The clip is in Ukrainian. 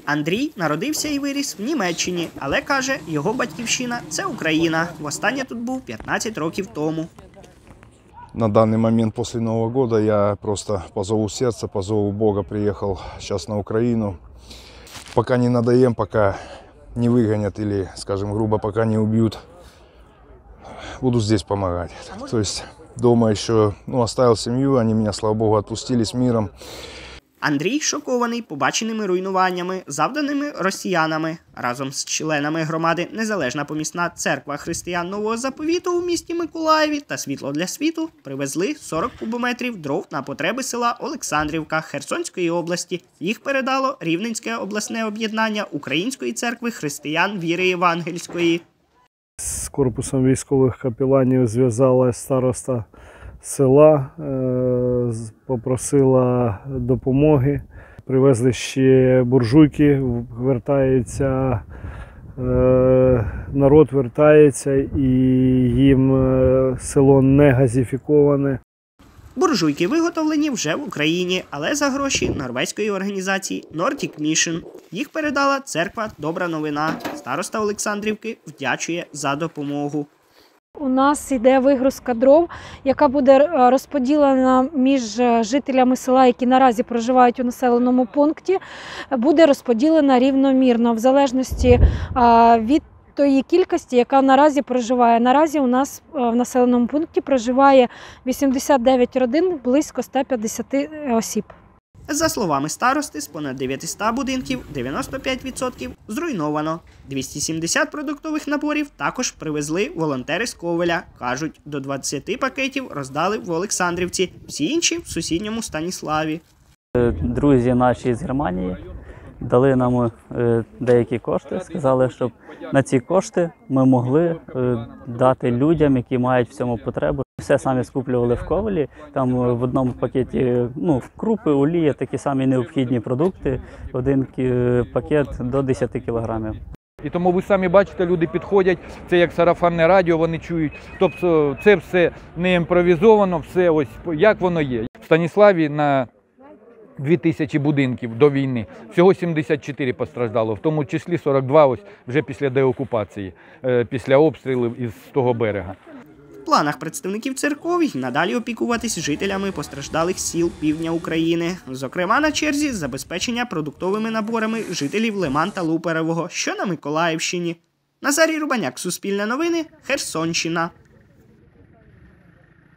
Андрій народився і виріс в Німеччині, але каже, його батьківщина – це Україна. Востаннє тут був 15 років тому. На данный момент после Нового года я просто по зову сердца, по зову Бога приехал сейчас на Украину. Пока не надоем, пока не выгонят или, скажем грубо, пока не убьют, буду здесь помогать. То есть дома еще оставил семью, они меня, слава Богу, отпустили с миром. Андрій шокований побаченими руйнуваннями, завданими росіянами. Разом з членами громади Незалежна помісна церква християн Нового Заповіту у місті Миколаєві та Світло для світу привезли 40 кубометрів дров на потреби села Олександрівка Херсонської області. Їх передало Рівненське обласне об'єднання Української церкви християн віри євангельської. З корпусом військових капеланів зв'язалась староста села, попросила допомоги. Привезли ще буржуйки, народ вертається і їм село не газифіковане. Буржуйки виготовлені вже в Україні, але за гроші норвезької організації Nordic Mission. Їх передала церква «Добра новина». Староста Олександрівки вдячує за допомогу. У нас йде вигрузка дров, яка буде розподілена між жителями села, які наразі проживають у населеному пункті, буде розподілена рівномірно, в залежності від тої кількості, яка наразі проживає. Наразі у нас в населеному пункті проживає 89 родин, близько 150 осіб. За словами старости, з понад 900 будинків 95% зруйновано. 270 продуктових наборів також привезли волонтери з Ковеля. Кажуть, до 20 пакетів роздали в Олександрівці, всі інші – в сусідньому Станіславі. Друзі наші з Германії дали нам деякі кошти, сказали, щоб на ці кошти ми могли дати людям, які мають в цьому потребу. Все самі скуплювали в Ковелі, там в одному пакеті крупи, олія, такі самі необхідні продукти, один пакет до 10 кілограмів. І тому ви самі бачите, люди підходять, це як сарафанне радіо, вони чують. Тобто це все не імпровізовано, все ось як воно є. В Станіславі на 2000 будинків до війни, всього 74 постраждало, в тому числі 42 ось вже після деокупації, після обстрілів із того берега. В планах представників церков й надалі опікуватись жителями постраждалих сіл півдня України. Зокрема, на черзі забезпечення продуктовими наборами жителів Лиман та Луперевого, що на Миколаївщині. Назарій Рубаняк, Суспільне новини, Херсонщина.